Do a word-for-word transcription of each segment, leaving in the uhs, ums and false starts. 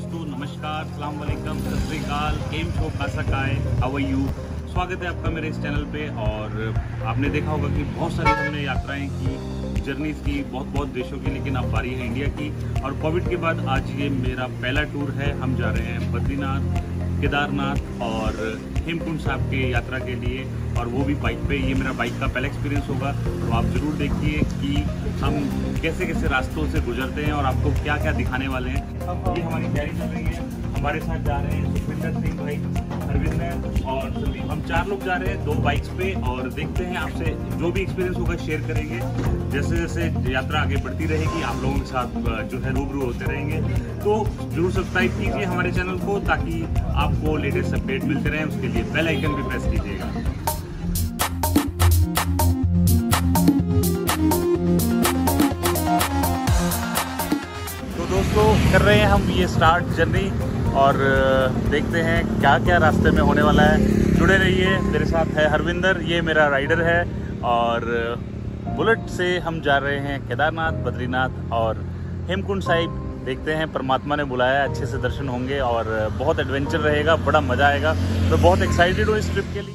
दोस्तों, नमस्कार, अस्सलाम वालेकुम, सत श्री अकाल, केम छो, कासा काय, हाउ आर यू। स्वागत है आपका मेरे इस चैनल पे। और आपने देखा होगा कि बहुत सारी हमने यात्राएं की, जर्नीज़ की, बहुत बहुत देशों की, लेकिन अब बारी है इंडिया की। और कोविड के बाद आज ये मेरा पहला टूर है। हम जा रहे हैं बद्रीनाथ, केदारनाथ और हेमकुंड साहब के यात्रा के लिए, और वो भी बाइक पे। ये मेरा बाइक का पहला एक्सपीरियंस होगा, तो आप ज़रूर देखिए कि हम कैसे कैसे रास्तों से गुजरते हैं और आपको क्या क्या दिखाने वाले हैं। ये हमारी तैयारी चल रही है। हमारे साथ जा रहे हैं सुखविंदर सिंह भाई, अरविंद और संदीप। हम चार लोग जा रहे हैं दो बाइक्स पे, और देखते हैं आपसे जो भी एक्सपीरियंस होगा शेयर करेंगे। जैसे जैसे यात्रा आगे बढ़ती रहेगी आप लोगों के साथ जो है रूबरू होते रहेंगे। तो जरूर सब्सक्राइब कीजिए हमारे चैनल को, ताकि आपको लेटेस्ट अपडेट मिलते रहें। उसके लिए बेल आइकन भी प्रेस कीजिएगा। तो दोस्तों, कर रहे हैं हम ये स्टार्ट जर्नी, और देखते हैं क्या क्या रास्ते में होने वाला है। जुड़े रहिए। मेरे साथ है हरविंदर, ये मेरा राइडर है, और बुलेट से हम जा रहे हैं केदारनाथ, बद्रीनाथ और हेमकुंड साहिब। देखते हैं, परमात्मा ने बुलाया, अच्छे से दर्शन होंगे और बहुत एडवेंचर रहेगा, बड़ा मज़ा आएगा। तो बहुत एक्साइटेड हूँ इस ट्रिप के लिए।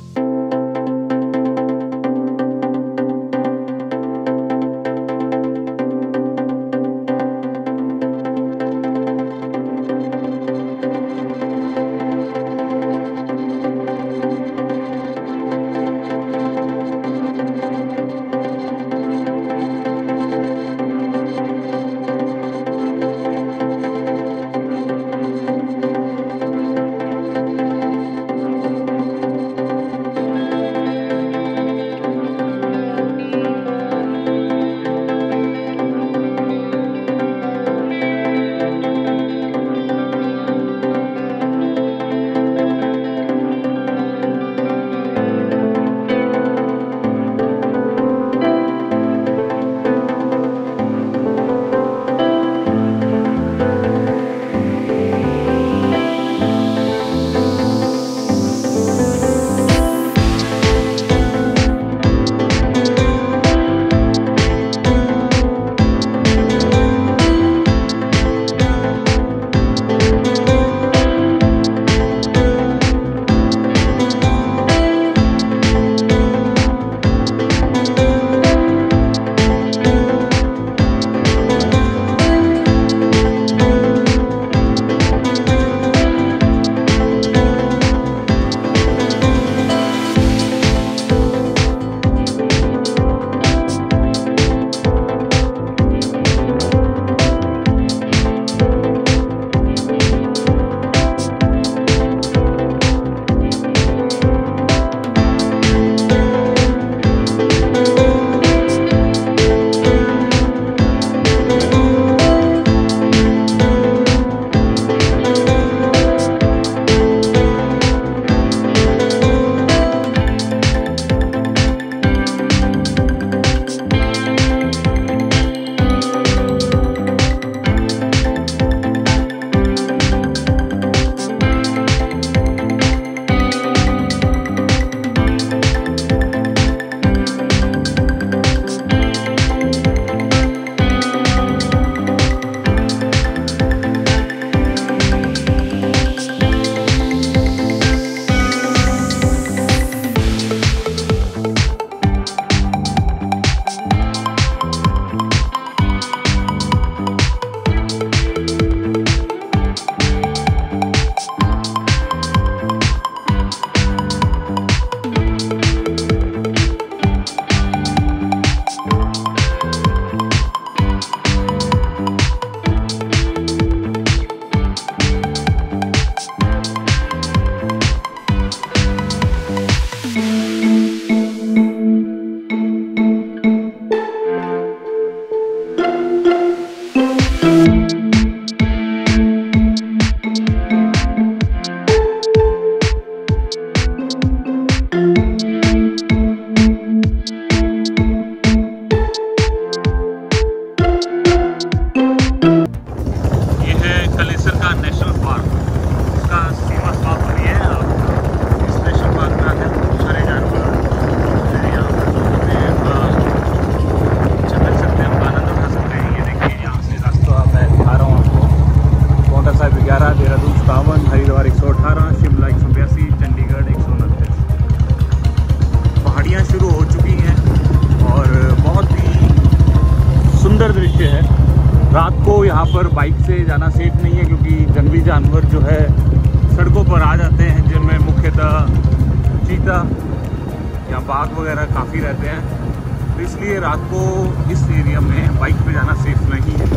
साहिब ग्यारह, देहरादून सतावन, हरिद्वार एक सौ अठारह, शिमला एक सौ बयासी, चंडीगढ़ एक सौ उनतीस। पहाड़ियाँ शुरू हो चुकी हैं और बहुत ही सुंदर दृश्य है। रात को यहाँ पर बाइक से जाना सेफ नहीं है क्योंकि जंगली जानवर जो है सड़कों पर आ जाते हैं, जिनमें मुख्यतः चीता या बाघ वगैरह काफ़ी रहते हैं, तो इसलिए रात को इस एरिया में बाइक पे जाना सेफ नहीं है।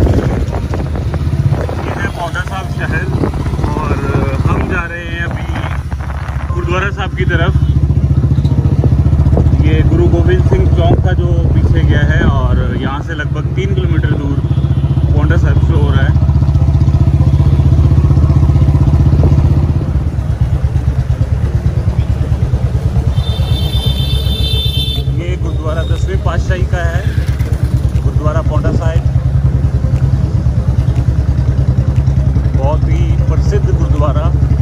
ये है पाउंटा साहिब शहर और हम जा रहे हैं अभी गुरुद्वारा साहिब की तरफ। ये गुरु गोविंद सिंह चौक था जो पीछे गया है और यहाँ से लगभग तीन किलोमीटर दूर पाउंटा साहिब शो हो रहा है। ये गुरुद्वारा दसवें पातशाही का है, गुरुद्वारा पाउंटा साहिब। बहुत ही प्रसिद्ध गुरुद्वारा,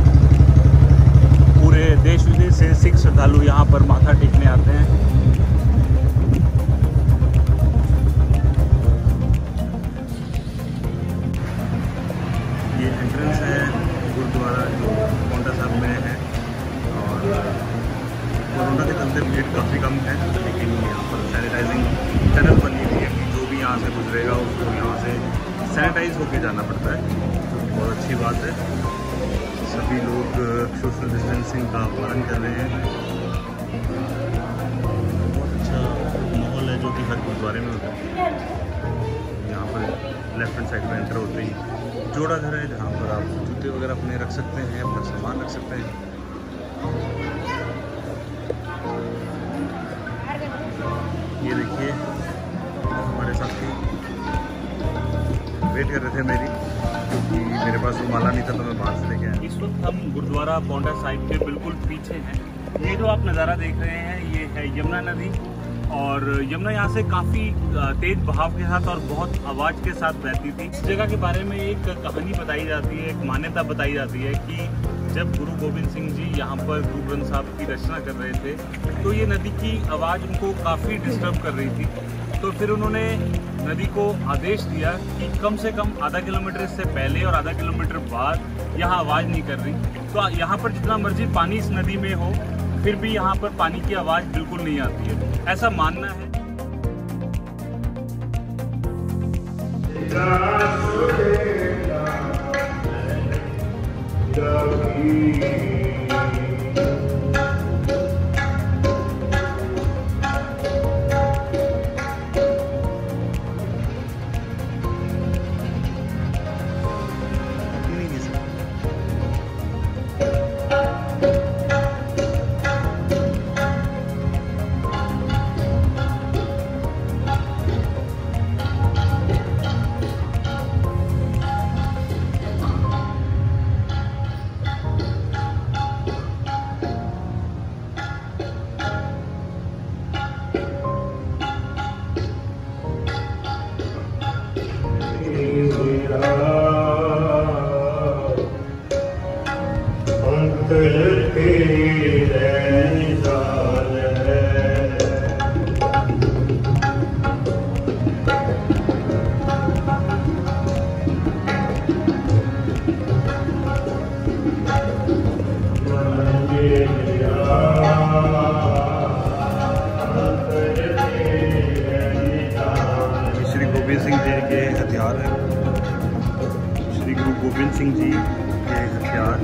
पूरे देश विदेश से सिख श्रद्धालु यहाँ पर माथा टेकने आते हैं। ये एंट्रेंस है गुरुद्वारा जो पाउंटा साहिब में है और कोरोना के चलते भीड़ काफ़ी कम है, लेकिन यहाँ पर सैनिटाइजिंग टनल बनी हुई है कि जो भी यहाँ से गुजरेगा उसको यहाँ से सैनिटाइज होके जाना पड़ता है, जो कि बहुत अच्छी बात है। सभी लोग सोशल डिस्टेंसिंग का पालन कर रहे हैं। बहुत अच्छा माहौल है जो कि हर गुरुद्वारे में होता है। यहाँ पर लेफ्ट हैंड साइड में एंटर होते ही जोड़ा घर है जहाँ पर आप जूते वगैरह अपने रख सकते हैं, अपना सामान रख सकते हैं। ये देखिए हमारे साथी वेट कर रहे थे मेरी, क्योंकि मेरे पास वो माला नहीं था तो मैं बाहर से लेके आया। इस वक्त हम गुरुद्वारा पाउंटा साहिब के बिल्कुल पीछे हैं। ये जो आप नज़ारा देख रहे हैं ये है यमुना नदी और यमुना यहाँ से काफ़ी तेज बहाव के साथ और बहुत आवाज़ के साथ बहती थी। इस जगह के बारे में एक कहानी बताई जाती है, एक मान्यता बताई जाती है कि जब गुरु गोविंद सिंह जी यहाँ पर गुरु ग्रंथ साहिब की रचना कर रहे थे तो ये नदी की आवाज़ उनको काफ़ी डिस्टर्ब कर रही थी। तो फिर उन्होंने नदी को आदेश दिया कि कम से कम आधा किलोमीटर इससे पहले और आधा किलोमीटर बाद यहाँ आवाज़ नहीं कर रही, तो यहाँ पर जितना मर्जी पानी इस नदी में हो फिर भी यहाँ पर पानी की आवाज़ बिल्कुल नहीं आती है, ऐसा मानना है। गोविंद सिंह जी के हथियार।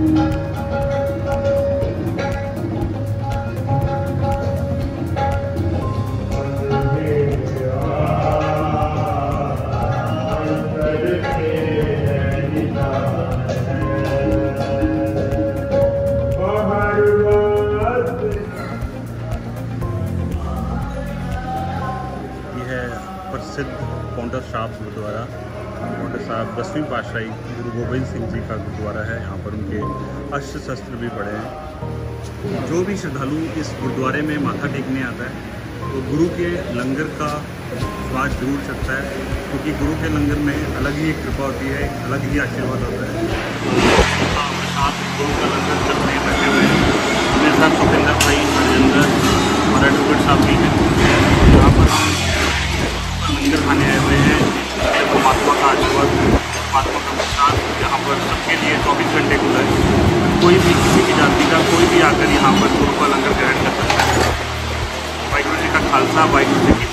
यह है प्रसिद्ध पाउंटा साहिब गुरुद्वारा। पाउंटा साहिब दसवीं पातशाही गुरु गोविंद सिंह जी का गुरुद्वारा है। यहाँ पर उनके अस्त्र शस्त्र भी पड़े हैं। जो भी श्रद्धालु इस गुरुद्वारे में माथा टेकने आता है तो गुरु के लंगर का स्वाद जरूर चखता है, क्योंकि गुरु के लंगर में अलग ही एक कृपा होती है, अलग ही आशीर्वाद होता है। आप गुरु का लंगर चलने बैठे हुए हैं, मेरे साथ सुखिंदर भाई, हरजिंदर और एडवोकेट साहब भी हैं। यहाँ पर हम लंगर खाने आए हुए हैं। परमात्मा का आशीर्वाद, परमात्मा का प्रसाद यहाँ पर पर सबके लिए चौबीस घंटे खुला है। कोई भी किसी भी जाति का कोई भी आकर यहाँ पर गुरु का लंगर ग्रहण कर सकता है। वाहिगुरू जी का खालसा, वाहिगुरू जी की